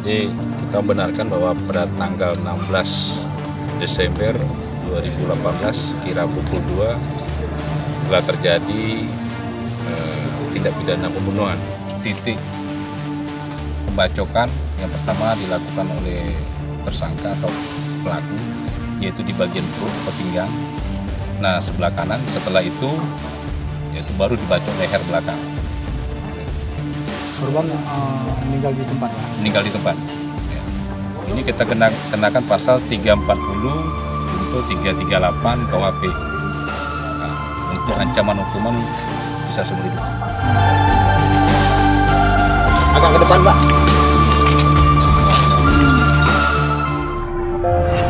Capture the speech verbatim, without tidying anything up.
Jadi kita benarkan bahwa pada tanggal enam belas Desember dua ribu delapan belas kira pukul dua telah terjadi eh, tindak pidana pembunuhan. Titik pembacokan yang pertama dilakukan oleh tersangka atau pelaku, yaitu di bagian perut atau pinggang. Nah, sebelah kanan. Setelah itu yaitu baru dibacok leher belakang. Korban uh, meninggal di tempat ya? Meninggal di tempat. Ya. Ini kita kena, kenakan pasal tiga ratus empat puluh untuk tiga ratus tiga puluh delapan K U H P. Nah, untuk ancaman hukuman bisa seumur hidup. Agak ke depan, Pak.